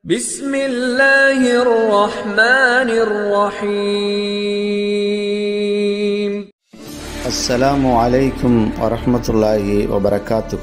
بسم الله الرحمن الرحيم. السلام عليكم ورحمة الله وبركاته.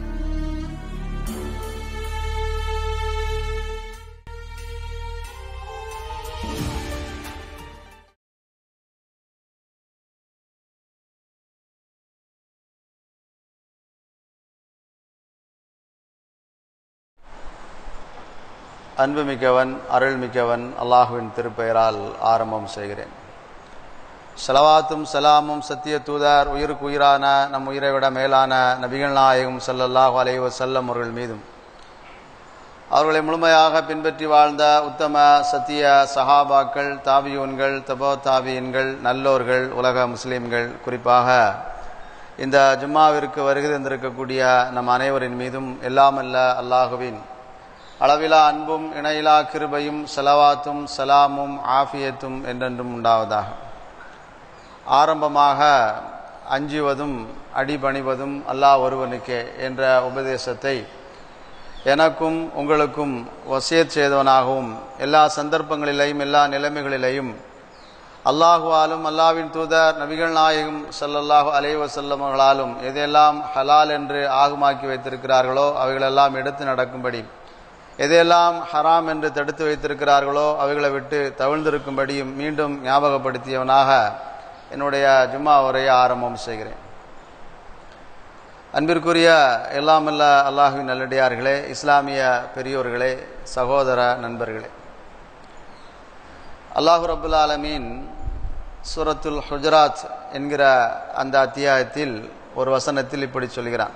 அன்புமிக்கவன் அருள்மிக்கவன் அல்லாஹுவின் திருப்பெயரால் ஆரம்பம் செய்கிறேன். ஸலவாத்தும் சலாமும் சத்திய தூதர் உயிருக்கு உயிரான நம் உயிரை விட மேலான நபிகள் நாயகம் ஸல்லல்லாஹு அலைஹி வஸல்லம் அவர்கள் மீதும் அவர்களை முழுமையாக பின்பற்றி வாழ்ந்த உத்தம சத்திய சஹாபாக்கள், தாபியூன்கள், தபோ தாபியின்கள், நல்லோர்கள், உலக முஸ்லீம்கள், குறிப்பாக இந்த ஜும்மாவிற்கு வருகை தந்திருக்கக்கூடிய நம் அனைவரின் மீதும் எல்லாமல்ல அல்லாஹுவின் அளவிலா அன்பும் இணையிலா கிருபையும் ஸலவாத்தும் சலாமும் ஆஃபியத்தும் என்றென்றும் உண்டாவதாக. ஆரம்பமாக அஞ்சுவதும் அடிபணிவதும் அல்லாஹ் ஒருவனுக்கே என்ற உபதேசத்தை எனக்கும் உங்களுக்கும் வசியத் செய்தவனாகவும் எல்லா சந்தர்ப்பங்களிலேயும் எல்லா நிலைமைகளிலேயும் அல்லாஹுவாலும் அல்லாஹ்வின் தூதர் நபிகள் நாயகம் ஸல்லல்லாஹு அலைஹி வஸல்லம் அவர்களாலும் எதையெல்லாம் ஹலால் என்று ஆகுமாக்கி வைத்திருக்கிறார்களோ அவைகளெல்லாம் எடுத்து நடக்கும்படி, எதையெல்லாம் ஹராம் என்று தடுத்து வைத்திருக்கிறார்களோ அவைகளை விட்டு தவிழ்ந்திருக்கும்படியும் மீண்டும் ஞாபகப்படுத்தியவனாக என்னுடைய ஜும்மா உரையை ஆரம்பம் செய்கிறேன். அன்பிற்குரிய எல்லாமல்ல அல்லாஹுவின் நல்லடியார்களே, இஸ்லாமிய பெரியோர்களே, சகோதர நண்பர்களே, அல்லாஹு ரப்புல் ஆலமீன் சூரத்துல் ஹுஜராத் என்கிற அந்த அத்தியாயத்தில் ஒரு வசனத்தில் இப்படி சொல்கிறான்: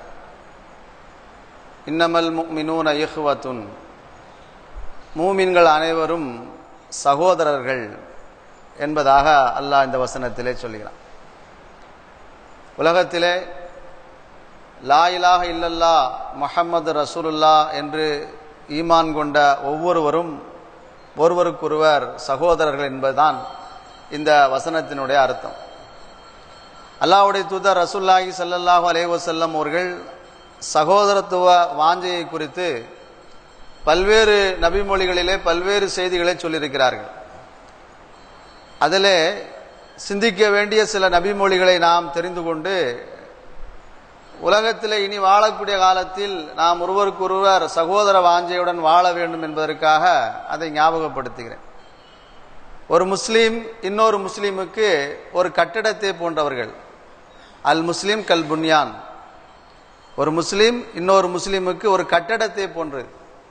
இன்னமல் முஃமினூன இஹ்வத்துன், மூமின்கள் அனைவரும் சகோதரர்கள் என்பதாக அல்லாஹ் இந்த வசனத்திலே சொல்கிறான். உலகத்திலே லா இலாஹ இல்லல்லாஹ் முஹம்மது ரசூலுல்லாஹ் என்று ஈமான் கொண்ட ஒவ்வொருவரும் ஒருவருக்கொருவர் சகோதரர்கள் என்பதுதான் இந்த வசனத்தினுடைய அர்த்தம். அல்லாஹ்வுடைய தூதர் ரசூலுல்லாஹி ஸல்லல்லாஹு அலைஹி வஸல்லம் அவர்கள் சகோதரத்துவ வாஞ்சையை குறித்து பல்வேறு நபிமொழிகளிலே பல்வேறு செய்திகளை சொல்லியிருக்கிறார்கள். அதிலே சிந்திக்க வேண்டிய சில நபிமொழிகளை நாம் தெரிந்து கொண்டு உலகத்தில் இனி வாழக்கூடிய காலத்தில் நாம் ஒருவருக்கொருவர் சகோதர வாஞ்சையுடன் வாழ வேண்டும் என்பதற்காக அதை ஞாபகப்படுத்துகிறேன். ஒரு முஸ்லீம் இன்னொரு முஸ்லீமுக்கு ஒரு கட்டிடத்தை போன்றவர்கள். அல் முஸ்லீம் கல் புன்யான். ஒரு முஸ்லீம் இன்னொரு முஸ்லீமுக்கு ஒரு கட்டடத்தை போன்றது.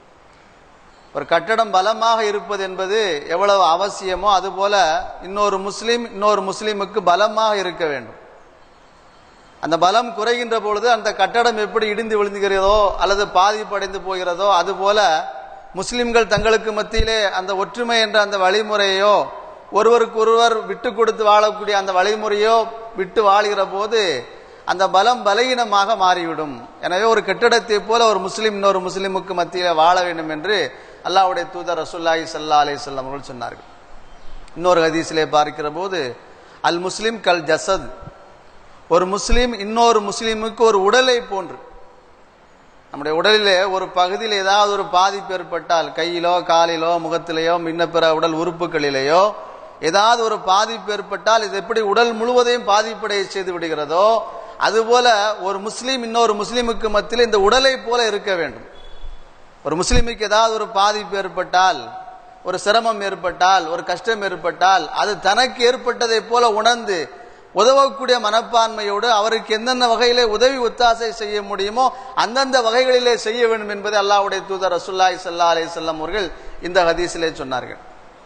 ஒரு கட்டடம் பலமாக இருப்பது என்பது எவ்வளவு அவசியமோ அதுபோல இன்னொரு முஸ்லீம் இன்னொரு முஸ்லீமுக்கு பலமாக இருக்க வேண்டும். அந்த பலம் குறைகின்ற பொழுது அந்த கட்டடம் எப்படி இடிந்து விழுந்துகிறதோ அல்லது பாதிப்படைந்து போகிறதோ அதுபோல முஸ்லிம்கள் தங்களுக்கு மத்தியிலே அந்த ஒற்றுமை என்ற அந்த வழிமுறையோ ஒருவருக்கொருவர் விட்டு கொடுத்து வாழக்கூடிய அந்த வழிமுறையோ விட்டு வாழ்கிற போது அந்த பலம் பலகீனமாக மாறிவிடும். எனவே ஒரு கட்டிடத்தை போல ஒரு முஸ்லீம் இன்னொரு முஸ்லீமுக்கு மத்தியில் வாழ வேண்டும் என்று அல்லாஹ்வுடைய தூதர் ரசூலுல்லாஹி ஸல்லல்லாஹு அலைஹி வஸல்லம் அவர்கள் சொன்னார்கள். இன்னொரு ஹதீஸிலே பார்க்கிற போது அல் முஸ்லிம் கல் ஜஸத், ஒரு முஸ்லீம் இன்னொரு முஸ்லீமுக்கு ஒரு உடலை போன்று. நம்முடைய உடலிலே ஒரு பகுதியில் ஏதாவது ஒரு பாதிப்பு ஏற்பட்டால், கையிலோ காலிலோ முகத்திலேயோ இன்ன பிற உடல் உறுப்புகளிலேயோ ஏதாவது ஒரு பாதிப்பு ஏற்பட்டால் இது எப்படி உடல் முழுவதையும் பாதிப்படைய செய்து விடுகிறதோ அதுபோல ஒரு முஸ்லீம் இன்னொரு முஸ்லீமுக்கு மத்தியில் இந்த உடலை போல இருக்க வேண்டும். ஒரு முஸ்லீமுக்கு ஏதாவது ஒரு பாதிப்பு ஏற்பட்டால், ஒரு சிரமம் ஏற்பட்டால், ஒரு கஷ்டம் ஏற்பட்டால் அது தனக்கு ஏற்பட்டதை போல உணர்ந்து உதவக்கூடிய மனப்பான்மையோடு அவருக்கு எந்தெந்த வகையிலே உதவி ஒத்தாசை செய்ய முடியுமோ அந்தந்த வகைகளிலே செய்ய வேண்டும் என்பதை அல்லாஹ்வுடைய தூதர் ரசூலுல்லாஹி ஸல்லல்லாஹு அலைஹி வஸல்லம் அவர்கள் இந்த ஹதீஸிலே சொன்னார்கள்.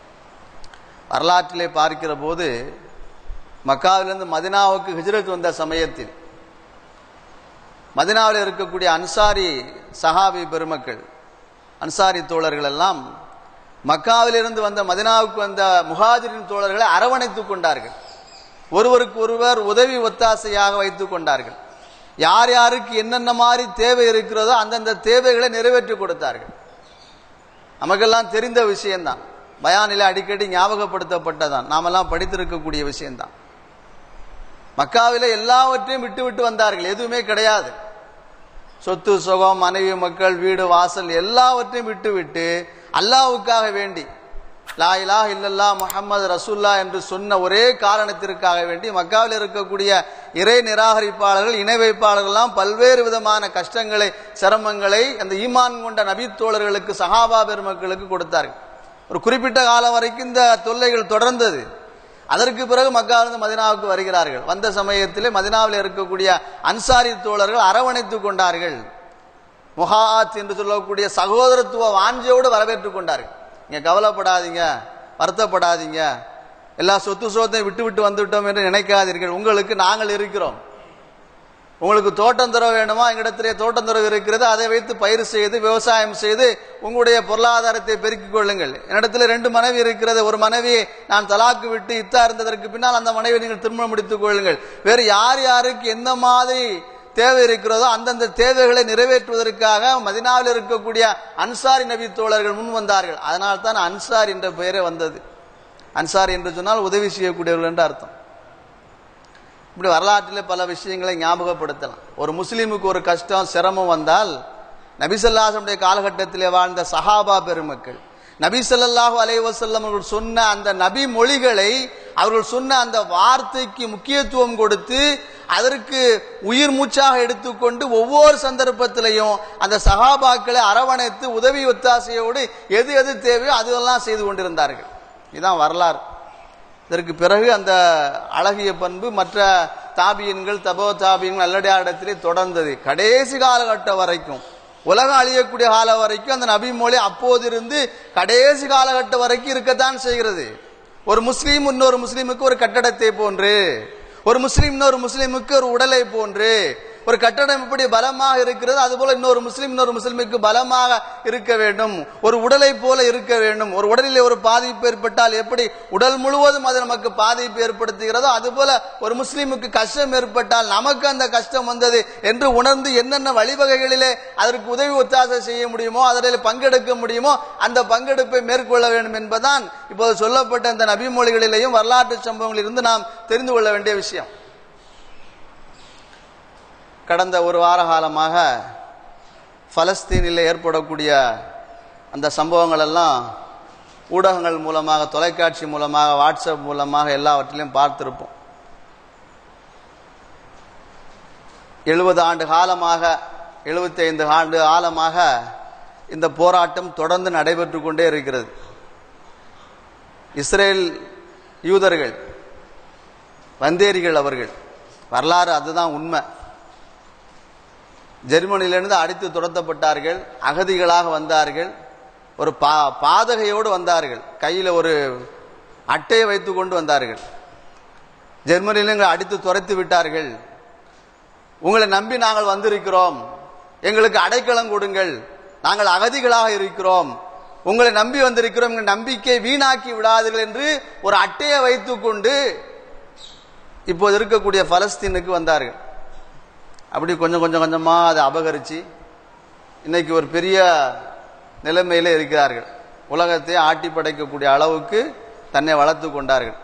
வரலாற்றிலே பார்க்கிற போது மக்காவிலிருந்து மதினாவுக்கு ஹிஜ்ரத் வந்த சமயத்தில் மதினாவில் இருக்கக்கூடிய அன்சாரி சஹாபி பெருமக்கள், அன்சாரி தோழர்கள் எல்லாம் மக்காவிலிருந்து வந்த மதினாவுக்கு வந்த முஹாஜிரின் தோழர்களை அரவணைத்துக் கொண்டார்கள். ஒருவருக்கு ஒருவர் உதவி ஒத்தாசையாக வைத்துக் கொண்டார்கள். யார் யாருக்கு என்னென்ன மாதிரி தேவை இருக்கிறதோ அந்தந்த தேவைகளை நிறைவேற்றி கொடுத்தார்கள். நமக்கெல்லாம் தெரிந்த விஷயம்தான், பயானில அடிக்கடி ஞாபகப்படுத்தப்பட்டதான், நாமெல்லாம் படித்திருக்கக்கூடிய விஷயம்தான். மக்காவிலே எல்லாவற்றையும் விட்டு விட்டு வந்தார்கள், எதுவுமே கிடையாது. சொத்து சுகம், மனைவி மக்கள், வீடு வாசல் எல்லாவற்றையும் விட்டுவிட்டு அல்லாஹ்வுக்காக வேண்டி லா இலாஹ இல்லல்லாஹ் முஹம்மது ரசூலுல்லாஹ் என்று சொன்ன ஒரே காரணத்திற்காக வேண்டி மக்காவில் இருக்கக்கூடிய இறை நிராகரிப்பாளர்கள், இணை வைப்பாளர்கள்லாம் பல்வேறு விதமான கஷ்டங்களை, சிரமங்களை அந்த ஈமான் கொண்ட நபி தோழர்களுக்கு, சஹாபா பெருமக்களுக்கு கொடுத்தார்கள். ஒரு குறிப்பிட்ட காலம் வரைக்கும் இந்த தொல்லைகள் தொடர்ந்தது. அதற்கு பிறகு மக்காவிலிருந்து மதீனாவுக்கு வருகிறார்கள். வந்த சமயத்திலே மதீனாவில் இருக்கக்கூடிய அன்சாரி தோழர்கள் அரவணைத்துக் கொண்டார்கள். முஹாத் என்று சொல்லக்கூடிய சகோதரத்துவ வாஞ்சையோடு வரவேற்றுக் கொண்டார்கள். நீங்க கவலைப்படாதீங்க, வருத்தப்படாதீங்க, எல்லா சொத்தையும் விட்டு விட்டு வந்துவிட்டோம் என்று நினைக்காதீர்கள், உங்களுக்கு நாங்கள் இருக்கிறோம். உங்களுக்கு தோட்டந்தரவு வேணுமா, எங்களிடத்திலே தோட்டந்தரவு இருக்கிறது, அதை வைத்து பயிர் செய்து விவசாயம் செய்து உங்களுடைய பொருளாதாரத்தை பெருக்கிக் கொள்ளுங்கள். என்னிடத்தில் 2 மனைவி இருக்கிறது, ஒரு மனைவியை நான் தலாக்கு விட்டு இத்தா இருந்ததற்கு பின்னால் அந்த மனைவி நீங்கள் திருமணம் முடித்துக் கொள்ளுங்கள். வேறு யார் யாருக்கு எந்த மாதிரி தேவை இருக்கிறதோ அந்தந்த தேவைகளை நிறைவேற்றுவதற்காக மதீனாவில் இருக்கக்கூடிய அன்சாரி நபி தோழர்கள் முன் வந்தார்கள். அதனால் தான் அன்சார் என்ற பெயரே வந்தது. அன்சார் என்று சொன்னால் உதவி செய்யக்கூடியவர்கள் என்று அர்த்தம். இப்படி வரலாற்றிலே பல விஷயங்களை ஞாபகப்படுத்தலாம். ஒரு முஸ்லீமுக்கு ஒரு கஷ்டம், சிரமம் வந்தால் நபி ஸல்லல்லாஹு அலைஹி வஸல்லம் காலகட்டத்திலே வாழ்ந்த சஹாபா பெருமக்கள், நபி ஸல்லல்லாஹு அலைஹி வஸல்லம் அவர்கள் சொன்ன அந்த நபி மொழிகளை, அவர்கள் சொன்ன அந்த வார்த்தைக்கு முக்கியத்துவம் கொடுத்து அதற்கு உயிர் மூச்சாக எடுத்துக்கொண்டு ஒவ்வொரு சந்தர்ப்பத்திலையும் அந்த சஹாபாக்களை அரவணைத்து உதவி ஒத்தாசையோடு எது எது தேவையோ அதுவெல்லாம் செய்து கொண்டிருந்தார்கள். இதுதான் வரலாறு. இதற்கு பிறகு அந்த அழகிய பண்பு மற்ற தாபியன்கள், தபோ தாபியன்கள் நல்லடியாரிடத்திலே தொடர்ந்தது. கடைசி காலகட்டம் வரைக்கும், உலகம் அழியக்கூடிய காலம் வரைக்கும் அந்த நபி மொழி அப்போதிருந்து கடைசி காலகட்டம் வரைக்கும் இருக்கத்தான் செய்கிறது. ஒரு முஸ்லீம் இன்னொரு முஸ்லீமுக்கு ஒரு கட்டடத்தை போன்று, ஒரு முஸ்லீம் இன்னொரு முஸ்லீமுக்கு ஒரு உடலை போன்று, ஒரு கட்டடம் எப்படி பலமாக இருக்கிறது அதுபோல இன்னொரு முஸ்லிமுக்கு பலமாக இருக்க வேண்டும், ஒரு உடலை போல இருக்க வேண்டும். ஒரு உடலிலே ஒரு பாதிப்பு ஏற்பட்டால் எப்படி உடல் முழுவதும் அது நமக்கு பாதிப்பு ஏற்படுத்துகிறதோ அதுபோல ஒரு முஸ்லிமுக்கு கஷ்டம் ஏற்பட்டால் நமக்கு அந்த கஷ்டம் வந்தது என்று உணர்ந்து என்னென்ன வழிவகைகளிலே அதற்கு உதவி ஒத்தாசை செய்ய முடியுமோ, அதில் பங்கெடுக்க முடியுமோ அந்த பங்கெடுப்பை மேற்கொள்ள வேண்டும் என்பதுதான் இப்போது சொல்லப்பட்ட இந்த நபி மொழிகளிலேயும் வரலாற்று சம்பவங்களிலிருந்து நாம் தெரிந்து கொள்ள வேண்டிய விஷயம். கடந்த ஒரு வார காலமாக பலஸ்தீனில் ஏற்படக்கூடிய அந்த சம்பவங்கள் எல்லாம் ஊடகங்கள் மூலமாக, தொலைக்காட்சி மூலமாக, வாட்ஸ்அப் மூலமாக எல்லாவற்றிலையும் பார்த்திருப்போம். 70 ஆண்டு காலமாக, 75 ஆண்டு காலமாக இந்த போராட்டம் தொடர்ந்து நடைபெற்று கொண்டே இருக்கிறது. இஸ்ரேல் யூதர்கள், வந்தேரிகள் அவர்கள், வரலாறு அதுதான் உண்மை. ஜெர்மனியிலிருந்து அடித்து துரத்தப்பட்டார்கள், அகதிகளாக வந்தார்கள், ஒரு பாதகையோடு வந்தார்கள், கையில் ஒரு அட்டையை வைத்து கொண்டு வந்தார்கள். ஜெர்மனியில் அடித்து துரத்து விட்டார்கள். உங்களை நம்பி நாங்கள் வந்திருக்கிறோம், எங்களுக்கு அடைக்கலம் கொடுங்கள், நாங்கள் அகதிகளாக இருக்கிறோம், உங்களை நம்பி வந்திருக்கிறோம், எங்கள் நம்பிக்கை வீணாக்கி விடாதீர்கள் என்று ஒரு அட்டையை வைத்துக் கொண்டு இப்போது இருக்கக்கூடிய பலஸ்தீனுக்கு வந்தார்கள். அப்படி கொஞ்சம் கொஞ்சமா அதை அபகரித்து இன்னைக்கு ஒரு பெரிய நிலைமையில இருக்கிறார்கள். உலகத்தை ஆட்டி படைக்கக்கூடிய அளவுக்கு தன்னை வளர்த்து கொண்டார்கள்.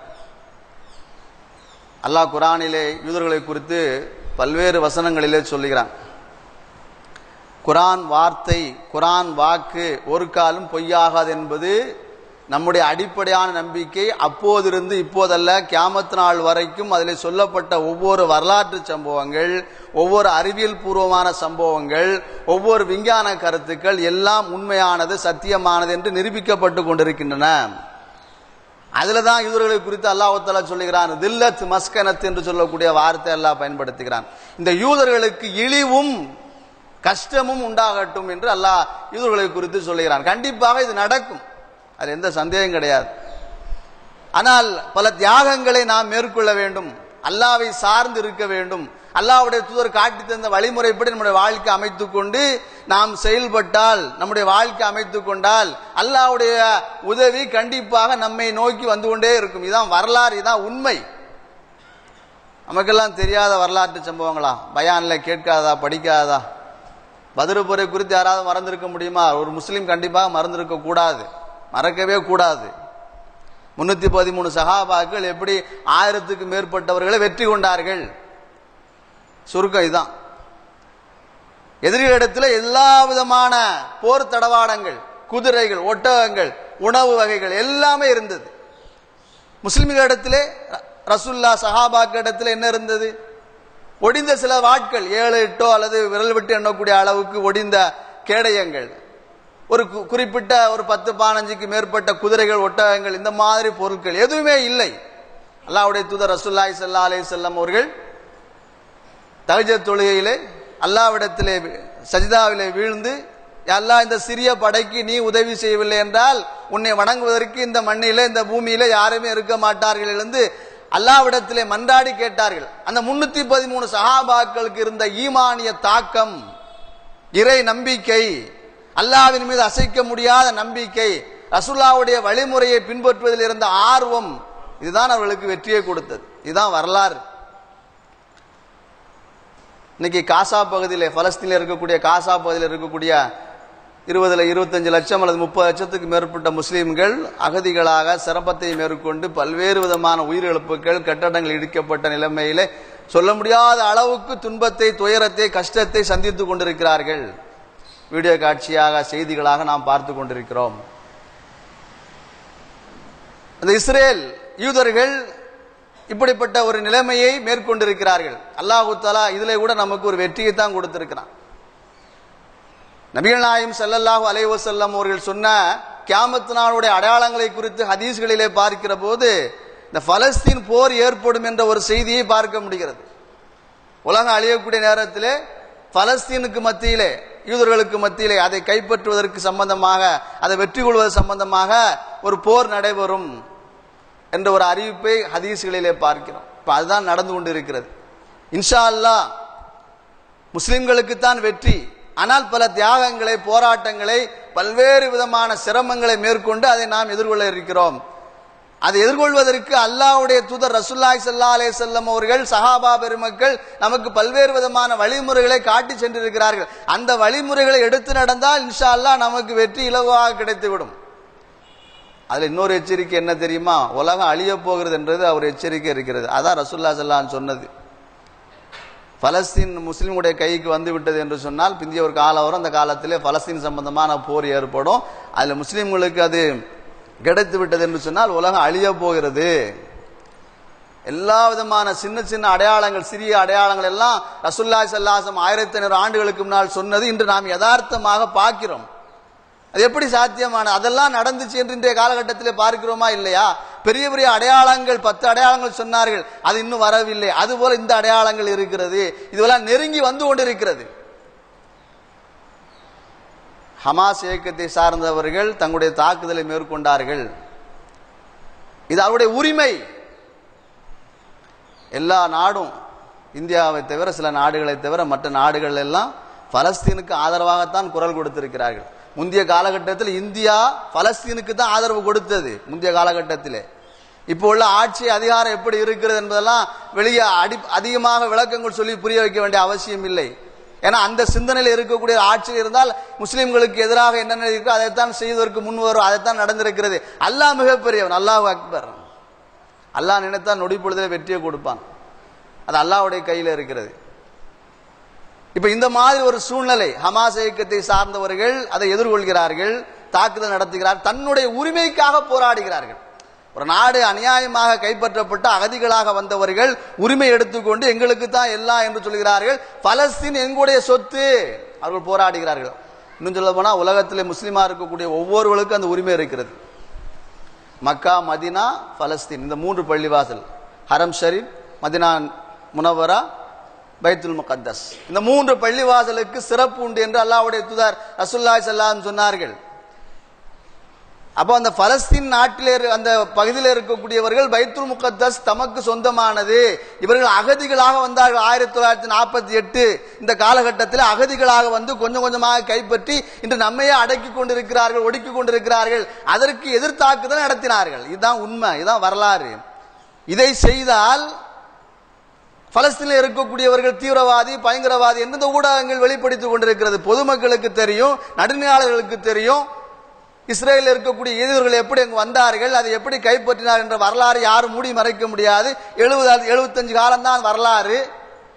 அல்லாஹ் குர்ஆனிலே யூதர்களை குறித்து பல்வேறு வசனங்களிலே சொல்லுகிறான். குர்ஆன் வார்த்தை, குர்ஆன் வாக்கு ஒரு காலும் பொய்யாகாது என்பது நம்முடைய அடிப்படையான நம்பிக்கை. அப்போதிருந்து இப்போதல்ல, கியாமத் நாள் வரைக்கும் அதில் சொல்லப்பட்ட ஒவ்வொரு வரலாற்று சம்பவங்கள், ஒவ்வொரு அறிவியல் பூர்வமான சம்பவங்கள், ஒவ்வொரு விஞ்ஞான கருத்துக்கள் எல்லாம் உண்மையானது, சத்தியமானது என்று நிரூபிக்கப்பட்டு கொண்டிருக்கின்றன. அதுல தான் யூதர்களை குறித்து அல்லாஹ் தஆலா சொல்லுகிறான், தில்லத் மஸ்கனத் என்று சொல்லக்கூடிய வார்த்தை அல்லாஹ் பயன்படுத்துகிறான். இந்த யூதர்களுக்கு இழிவும் கஷ்டமும் உண்டாகட்டும் என்று அல்லாஹ் யூதர்களை குறித்து சொல்லுகிறான். கண்டிப்பாக இது நடக்கும், அது எந்த சந்தேகம் கிடையாது. ஆனால் பல தியாகங்களை நாம் மேற்கொள்ள வேண்டும், அல்லாஹ்வை சார்ந்து இருக்க வேண்டும். அல்லாஹ்வுடைய தூதர் காட்டி தந்த வழிமுறைப்படி நம்முடைய வாழ்க்கை அமைத்துக் கொண்டு நாம் செயல்பட்டால், நம்முடைய வாழ்க்கை அமைத்துக் கொண்டால் அல்லாஹ்வுடைய உதவி கண்டிப்பாக நம்மை நோக்கி வந்து கொண்டே இருக்கும். இதுதான் வரலாறு, இதுதான் உண்மை. நமக்கெல்லாம் தெரியாத வரலாற்று சம்பவங்களா? பயான்ல கேட்காதா, படிக்காதா? பத்ர் போரை குறித்து யாராவது மறந்திருக்க முடியுமா? ஒரு முஸ்லீம் கண்டிப்பாக மறந்திருக்க கூடாது, மறக்கவே கூடாது. 313 சஹாபாக்கள் எப்படி 1000க்கு மேற்பட்டவர்களை வெற்றி கொண்டார்கள். சுருக்கம் இதுதான். எதிரிகளிடத்தில் எல்லா விதமான போர் தடவாடங்கள், குதிரைகள், ஒட்டகங்கள், உணவு வகைகள் எல்லாமே இருந்தது. முஸ்லிம்களிடத்திலே ரசூலுல்லாஹ் சஹாபாக்களிடத்தில் என்ன இருந்தது? ஒடிந்த சில வாட்கள், 7, 8 அல்லது விரல் விட்டு எண்ணக்கூடிய அளவுக்கு ஒடிந்த கேடயங்கள், ஒரு குறிப்பிட்ட ஒரு 10-15க்கு மேற்பட்ட குதிரைகள், ஒட்டகங்கள், இந்த மாதிரி பொருட்கள் எதுவுமே இல்லை. அல்லாஹ்வுடைய தூதர் ரசூலுல்லாஹி ஸல்லல்லாஹு அலைஹி வஸல்லம் அவர்கள் தஹஜ்ஜுத் தொழுகையிலே அல்லாஹ்விடத்திலே சஜ்தாவிலே வீழ்ந்து, அல்லாஹ் இந்த சிறிய படைக்கு நீ உதவி செய்யவில்லை என்றால் உன்னை வணங்குவதற்கு இந்த மண்ணிலே இந்த பூமியிலே யாருமே இருக்க மாட்டார்கள் என்று அல்லாஹ்விடத்திலே மன்றாடி கேட்டார்கள். அந்த 313 சஹாபாக்களுக்கு இருந்த ஈமானிய தாக்கம், இறை நம்பிக்கை, அல்லாஹ்வின் மீது அசைக்க முடியாத நம்பிக்கை, ரசூலுல்லாஹ்வுடைய வழிமுறையை பின்பற்றுவதில் இருந்த ஆர்வம், இதுதான் அவர்களுக்கு வெற்றியை கொடுத்தது. இதுதான் வரலாறு. இன்னைக்கு காசா பகுதியிலே, பலஸ்தீனில் இருக்கக்கூடிய காசா பகுதியில் இருக்கக்கூடிய 20-25 லட்சம் அல்லது 30 லட்சத்துக்கு மேற்பட்ட முஸ்லீம்கள் அகதிகளாக சிரமத்தை மேற்கொண்டு பல்வேறு விதமான உயிரிழப்புகள், கட்டடங்கள் இடிக்கப்பட்ட நிலைமையிலே சொல்ல முடியாத அளவுக்கு துன்பத்தை, துயரத்தை, கஷ்டத்தை சந்தித்துக் கொண்டிருக்கிறார்கள். வீடியோ காட்சியாக, செய்திகளாக நாம் பார்த்து கொண்டிருக்கிறோம். அந்த இஸ்ரேல் யூதர்கள் இப்படிப்பட்ட ஒரு நிலைமையை மேற்கொண்டிருக்கிறார்கள். அல்லாஹு தஆலா இதிலே கூட நமக்கு ஒரு வெற்றியை தான் கொடுத்திருக்கிறான். நபிகள் நாயகம் ஸல்லல்லாஹு அலைஹி வஸல்லம் அவர்கள் சொன்ன கியாமத் நாளுடைய அடையாளங்களை குறித்து ஹதீஸ்களிலே பார்க்கிற போது இந்த பலஸ்தீன் போர் ஏற்படும் என்ற ஒரு செய்தியை பார்க்க முடிகிறது. உலகம் அழியக்கூடிய நேரத்திலே பலஸ்தீனுக்கு மத்தியிலே, யூதர்களுக்கு மத்தியிலே அதை கைப்பற்றுவதற்கு சம்பந்தமாக, அதை வெற்றி கொள்வது சம்பந்தமாக ஒரு போர் நடைபெறும் என்ற ஒரு அறிவிப்பை ஹதீஸ்களிலே பார்க்கிறோம். இப்ப அதுதான் நடந்து கொண்டிருக்கிறது. இன்ஷா அல்லாஹ் முஸ்லிம்களுக்குத்தான் வெற்றி. ஆனால் பல தியாகங்களை, போராட்டங்களை, பல்வேறு விதமான சிரமங்களை மேற்கொண்டு அதை நாம் எதிர்கொள்ள இருக்கிறோம். அதை எதிர்கொள்வதற்கு அல்லாஹ்வுடைய தூதர் ரசூலுல்லாஹி ஸல்லல்லாஹு அலைஹி வஸல்லம் அவர்கள், சஹாபா பெருமக்கள் நமக்கு பல்வேறு விதமான வழிமுறைகளை காட்டி சென்றிருக்கிறார்கள். அந்த வழிமுறைகளை எடுத்து நடந்தால் இன்ஷா அல்லாஹ் நமக்கு வெற்றி இலகுவாக கிடைத்துவிடும். அதுல இன்னொரு எச்சரிக்கை என்ன தெரியுமா? உலகம் அழிய போகிறது என்றது அவர் எச்சரிக்கை இருக்கிறது. அதான் ரசூலுல்லாஹி ஸல்லல்லாஹு அலைஹி வஸல்லம் சொன்னது. பலஸ்தீன் முஸ்லிமுடைய கைக்கு வந்து விட்டது என்று சொன்னால் பிந்திய ஒரு காலம் வரும். அந்த காலத்திலே பலஸ்தீன் சம்பந்தமான போர் ஏற்படும். அதுல முஸ்லிம்களுக்கு அது கிடைத்து விட்டது என்று சொன்னால் உலகம் அழிய போகிறது. எல்லா விதமான சின்ன சின்ன அடையாளங்கள், சிறிய அடையாளங்கள் எல்லாம் ரசூலுல்லாஹி ஸல்லல்லாஹு அலைஹி வஸல்லம் 1500 ஆண்டுகளுக்கு முன்னால் சொன்னது இன்று நாம் யதார்த்தமாக பார்க்கிறோம். அது எப்படி சாத்தியமான? அதெல்லாம் நடந்துச்சு என்று இன்றைய காலகட்டத்திலே பார்க்கிறோமா இல்லையா? பெரிய பெரிய அடையாளங்கள், 10 அடையாளங்கள் சொன்னார்கள், அது இன்னும் வரவில்லை. அதுபோல இந்த அடையாளங்கள் இருக்கிறது. இதுவெல்லாம் நெருங்கி வந்து கொண்டிருக்கிறது. ஹமாஸ் இயக்கத்தை சார்ந்தவர்கள் தங்களுடைய தாக்குதலை மேற்கொண்டார்கள். இது அவருடைய உரிமை. எல்லா நாடும், இந்தியாவை தவிர சில நாடுகளை தவிர மற்ற நாடுகள் எல்லாம் பலஸ்தீனுக்கு ஆதரவாகத்தான் குரல் கொடுத்திருக்கிறார்கள். முந்தைய காலகட்டத்தில் இந்தியா பலஸ்தீனுக்கு தான் ஆதரவு கொடுத்தது. முந்தைய காலகட்டத்திலே இப்போ உள்ள ஆட்சி அதிகாரம் எப்படி இருக்கிறது என்பதெல்லாம் வெளியே அதிகமாக விளக்கங்கள் சொல்லி புரிய வைக்க வேண்டிய அவசியம் இல்லை. ஏன்னா அந்த சிந்தனையில் இருக்கக்கூடிய ஆட்சியில் இருந்தால் முஸ்லிம்களுக்கு எதிராக என்னென்ன இருக்கோ அதைத்தான் செய்வதற்கு முன் வரும். அதைத்தான் நடந்திருக்கிறது. அல்லாஹ் மிகப்பெரியவன், அல்லாஹ் அக்பர். அல்லாஹ் நினைத்தான் நொடி பொழுதில் வெற்றியை கொடுப்பான். அது அல்லாஹ்வுடைய கையில் இருக்கிறது. இப்ப இந்த மாதிரி ஒரு சூழ்நிலை, ஹமாஸ் இயக்கத்தை சார்ந்தவர்கள் அதை எதிர்கொள்கிறார்கள், தாக்குதல் நடத்துகிறார்கள், தன்னுடைய உரிமைக்காக போராடுகிறார்கள். ஒரு நாடு அநியாயமாக கைப்பற்றப்பட்ட அகதிகளாக வந்தவர்கள் உரிமை எடுத்துக்கொண்டு எங்களுக்கு தான் எல்லாம் என்று சொல்கிறார்கள். பலஸ்தீன் எங்களுடைய சொத்து. அவர்கள் போராடுகிறார்கள். இன்னும் சொல்ல போனா உலகத்திலே முஸ்லிமா இருக்கக்கூடிய ஒவ்வொருவருக்கும் அந்த உரிமை இருக்கிறது. மக்கா, மதினா, பலஸ்தீன், இந்த 3 பள்ளிவாசல், ஹரம் ஷரீப், மதினா முனவரா, பைத்துல் முகத்தஸ், இந்த 3 பள்ளிவாசலுக்கு சிறப்பு உண்டு என்று அல்லாஹ்வுடைய தூதர் ரசூலுல்லாஹி ஸல்லல்லாஹு அலைஹி வஸல்லம் சொன்னார்கள். அப்போ அந்த பலஸ்தீன் நாட்டிலே, அந்த பகுதியில் இருக்கக்கூடியவர்கள் பைத்துல் முகத்தஸ் தமக்கு சொந்தமானது. இவர்கள் அகதிகளாக வந்தார்கள். 1948 இந்த காலகட்டத்தில் அகதிகளாக வந்து கொஞ்சம் கொஞ்சமாக கைப்பற்றி இன்று நம்மையே அடக்கி கொண்டிருக்கிறார்கள், ஒடுக்கி கொண்டிருக்கிறார்கள். அதற்கு எதிர்த்தாக்குதல் நடத்தினார்கள். இதுதான் உண்மை, இதுதான் வரலாறு. இதை செய்தால் பலஸ்தீனில் இருக்கக்கூடியவர்கள் தீவிரவாதி, பயங்கரவாதி என்று இந்த ஊடகங்கள் வெளிப்படுத்திக் கொண்டிருக்கிறது. பொதுமக்களுக்கு தெரியும், நடுநிலையாளர்களுக்கு தெரியும். இஸ்ரேலில் இருக்கக்கூடிய யூதர்கள் எப்படி அங்கு வந்தார்கள், அதை எப்படி கைப்பற்றினார் என்ற வரலாறு யாரும் மூடி மறைக்க முடியாது. 70-75 காலம்தான் வரலாறு.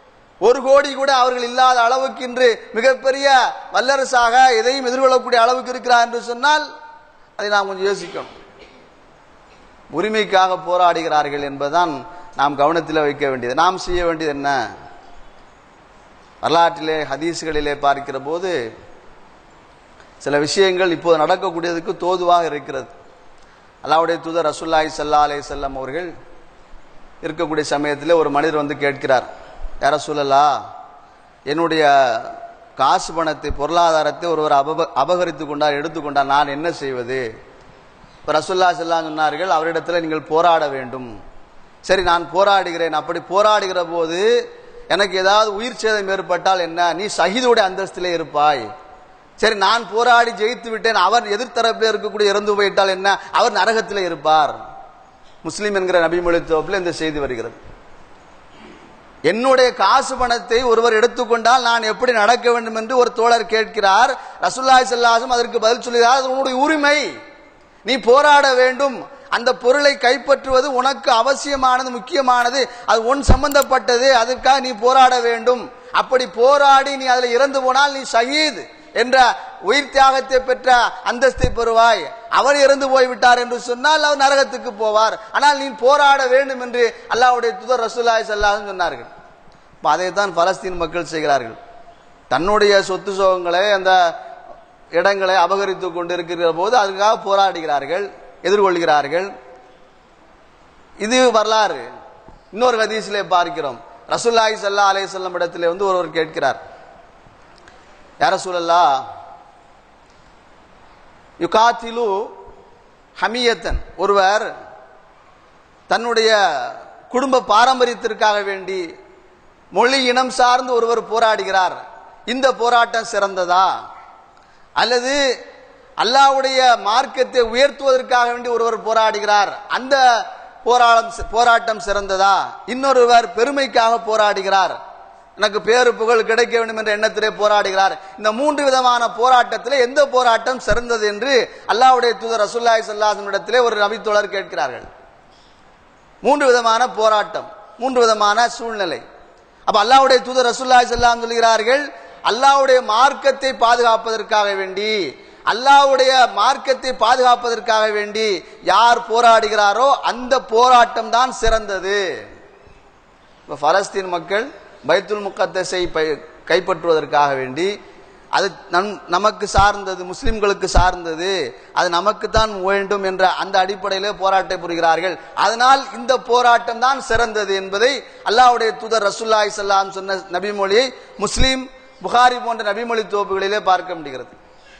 1 கோடி கூட அவர்கள் இல்லாத அளவுக்கு இன்று மிகப்பெரிய வல்லரசாக எதையும் எதிர்கொள்ளக்கூடிய அளவுக்கு இருக்கிறார் என்று சொன்னால் அதை நாம் கொஞ்சம் யோசிக்கணும். உரிமைக்காக போராடுகிறார்கள் என்பதுதான் நாம் கவனத்தில் வைக்க வேண்டியது. நாம் செய்ய வேண்டியது என்ன? வரலாற்றிலே ஹதீஸ்களிலே பார்க்கிற போது சில விஷயங்கள் இப்போது நடக்கக்கூடியதுக்கு தோதுவாக இருக்கிறது. அல்லாஹ்வுடைய தூதர் ரசூலுல்லாஹி ஸல்லல்லாஹு அலைஹி வஸல்லம் அவர்கள் இருக்கக்கூடிய சமயத்தில் ஒரு மனிதர் வந்து கேட்கிறார், யா ரசூலல்லாஹ், என்னுடைய காசு பணத்தை பொருளாதாரத்தை ஒருவர் அபகரித்து கொண்டார், எடுத்துக்கொண்டார், நான் என்ன செய்வது? இப்போ ரசூலுல்லாஹி ஸல்லல்லாஹு அலைஹி வஸல்லம் சொன்னார்கள், அவரிடத்தில் நீங்கள் போராட வேண்டும். சரி, நான் போராடுகிறேன். அப்படி போராடுகிற போது எனக்கு ஏதாவது உயிர் சேதம் ஏற்பட்டால் என்ன? நீ ஷஹீதுடைய அந்தஸ்திலே இருப்பாய். சரி, நான் போராடி ஜெயித்து விட்டேன், அவர் எதிர்த்தரப்பில் இருக்கக்கூடிய இறந்து போயிட்டால் என்ன? அவர் நரகத்தில் இருப்பார். முஸ்லிம் என்கிற நபிமொழி தொகுப்பில் இந்த செய்தி வருகிறது. என்னுடைய காசு பணத்தை ஒருவர் எடுத்துக்கொண்டால் நான் எப்படி நடக்க வேண்டும் என்று ஒரு தோழர் கேட்கிறார். ரசூலுல்லாஹி ஸல்லல்லாஹு அலைஹி வஸல்லம் அதற்கு பதில் சொல்கிறார், அது உன்னுடைய உரிமை, நீ போராட வேண்டும். அந்த பொருளை கைப்பற்றுவது உனக்கு அவசியமானது, முக்கியமானது, அது உன் சம்பந்தப்பட்டது, அதற்காக நீ போராட வேண்டும். அப்படி போராடி நீ அதில் இறந்து போனால் நீ ஷஹீத் என்ற உயிர் தியாகத்தை பெற்ற அந்தஸ்தை பெறுவாய். அவர் இறந்து போய்விட்டார் என்று சொன்னால் அவர் நரகத்துக்கு போவார். ஆனால் நீ போராட வேண்டும் என்று அல்லாஹ்வுடைய தூதர் ரசூலுல்லாஹி ஸல்லல்லாஹு அலைஹி வஸல்லம் சொன்னார்கள். அதைத்தான் பலஸ்தீன் மக்கள் செய்கிறார்கள். தன்னுடைய சொத்து சோகங்களை, அந்த இடங்களை அபகரித்து கொண்டிருக்கிற போது அதுக்காக போராடுகிறார்கள், எதிர்கொள்கிறார்கள். இது வரலாறு. இன்னொரு ஹதீஸிலே பார்க்கிறோம், ரசூலுல்லாஹி ஸல்லல்லாஹு அலைஹி வஸல்லம் இடத்திலே வந்து ஒருவர் கேட்கிறார், யா ரசூலல்லாஹ், யுகாத்திலு ஹமியத்தன், ஒருவர் தன்னுடைய குடும்ப பாரம்பரியத்திற்காக வேண்டி மொழி இனம் சார்ந்து ஒருவர் போராடுகிறார், இந்த போராட்டம் சிறந்ததா? அல்லது அல்லாஹ்வுடைய மார்க்கத்தை உயர்த்துவதற்காக வேண்டி ஒருவர் போராடுகிறார், அந்த போராட்டம் சிறந்ததா? இன்னொருவர் பெருமைக்காக போராடுகிறார், எனக்கு பேரு புகழ் கிடைக்க வேண்டும் என்ற எண்ணத்திலே போராடுகிறார். இந்த 3 விதமான போராட்டத்திலே எந்த போராட்டம் சிறந்தது என்று அல்லாஹ்வுடைய தூதர் ரசூலுல்லாஹி ஸல்லல்லாஹு அலைஹி வஸல்லம் இடத்திலே ஒரு நபித்தோழர் கேட்கிறார்கள். 3 விதமான போராட்டம், 3 விதமான சூழ்நிலை. அப்ப அல்லாஹ்வுடைய தூதர் ரசூலுல்லாஹி ஸல்லல்லாஹு அலைஹி வஸல்லம் சொல்கிறார்கள், அல்லாஹ்வுடைய மார்க்கத்தை பாதுகாப்பதற்காக வேண்டி, அல்லாஹ்வுடைய மார்க்கத்தை பாதுகாப்பதற்காக வேண்டி யார் போராடுகிறாரோ அந்த போராட்டம் தான் சிறந்தது. இப்ப பலஸ்தீன் மக்கள் பைத்துல் முகத்தஸை கைப்பற்றுவதற்காக வேண்டி, அது நமக்கு சார்ந்தது, முஸ்லிம்களுக்கு சார்ந்தது, அது நமக்கு தான் வேண்டும் என்ற அந்த அடிப்படையிலே போராட்டம் புரிகிறார்கள். அதனால் இந்த போராட்டம் தான் சிறந்தது என்பதை அல்லாஹ்வுடைய தூதர் ரசூலுல்லாஹி ஸல்லல்லாஹு அலைஹி வஸல்லம் சொன்ன நபிமொழியை முஸ்லிம், புகாரி போன்ற நபிமொழி தொகுப்புகளிலே பார்க்க முடிகிறது.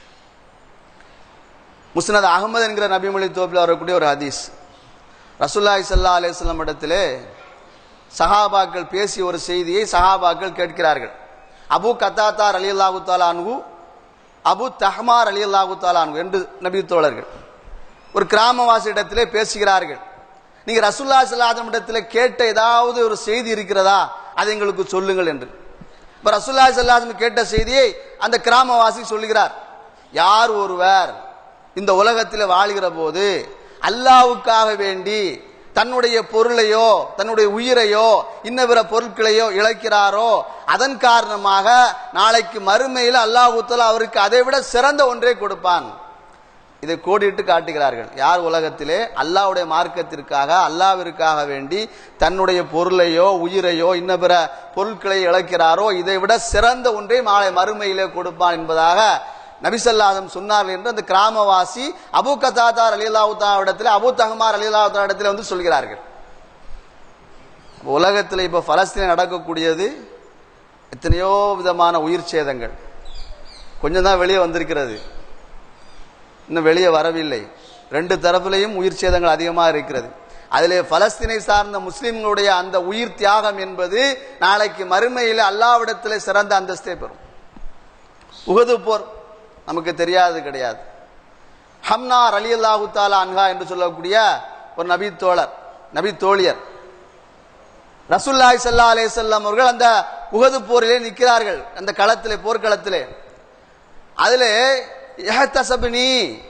முஸ்னத் அஹ்மத் என்கிற நபிமொழி தொகுப்பில் வரக்கூடிய ஒரு ஹதீஸ், ரசூலுல்லாஹி ஸல்லல்லாஹு அலைஹி வஸல்லம் இடத்திலே சஹாபாக்கள் பேசிய ஒரு செய்தியை சஹாபாக்கள் கேட்கிறார்கள். அபு கத்தாதா ரலியல்லாஹு தஆலா அன்ஹு, அபு தஹ்மா ரலியல்லாஹு தஆலா அன்ஹு என்று நபி தோழர்கள் ஒரு கிராமவாசி இடத்திலே பேசுகிறார்கள். நீங்க ரசூலுல்லாஹி ஸல்லல்லாஹு அலைஹி வஸல்லம் இடத்திலே கேட்ட ஏதாவது ஒரு செய்தி இருக்கிறதா, அதை எங்களுக்கு சொல்லுங்கள் என்று. இப்ப ரசூலுல்லாஹி ஸல்லல்லாஹு அலைஹி வஸல்லம் கேட்ட செய்தியை அந்த கிராமவாசி சொல்லுகிறார். யார் ஒருவர் இந்த உலகத்தில் வாழ்கிற போது அல்லாஹ்வுக்காக வேண்டி தன்னுடைய பொருளையோ தன்னுடைய உயிரையோ இன்ன பிற பொருட்களையோ இழக்கிறாரோ, அதன் காரணமாக நாளைக்கு மறுமையில் அல்லாஹ் தஆலா அவருக்கு அதை விட சிறந்த ஒன்றை கொடுப்பான். இதை கோடிட்டு காட்டுகிறார்கள். யார் உலகத்திலே அல்லாஹ்வுடைய மார்க்கத்திற்காக, அல்லாஹ்விற்காக வேண்டி தன்னுடைய பொருளையோ உயிரையோ இன்ன பிற பொருட்களை இழக்கிறாரோ, இதை விட சிறந்த ஒன்றை நாளை மறுமையிலே கொடுப்பான் என்பதாக நபி ஸல்லல்லாஹு அலைஹி வஸல்லம் சொன்னார்கள் என்று அந்த கிராமவாசி அபு கத்தாதா ரலியல்லாஹு தஆலா இடத்துல, அபு தஹ்மா ரலியல்லாஹு தஆலா இடத்துல வந்து சொல்கிறார்கள். உலகத்தில் இப்ப பலஸ்தீன் நடக்கக்கூடியது எத்தனையோ விதமான உயிர் சேதங்கள். கொஞ்சம் தான் வெளியே வந்திருக்கிறது, இன்னும் வெளியே வரவில்லை. 2 தரப்பிலையும் உயிர் சேதங்கள் அதிகமாக இருக்கிறது. அதிலே பலஸ்தீனை சார்ந்த முஸ்லிம்களுடைய அந்த உயிர் தியாகம் என்பது நாளைக்கு மறுமையில் அல்லாஹ்விடத்திலே சிறந்த அந்தஸ்தை பெறும். உஹது போர் நமக்கு தெரியாது கிடையாது. ஹம்னா ரலியல்லாஹு தஆலா அன்ஹா என்று சொல்லக்கூடிய ஒரு நபி தோழர், நபி தோழியர், ரசூலுல்லாஹி ஸல்லல்லாஹு அலைஹி வஸல்லம் அவர்கள் அந்த உஹது போரிலே நிற்கிறார்கள், அந்த களத்திலே, போர்க்களத்திலே. அதிலே இஹ்தஸப்னி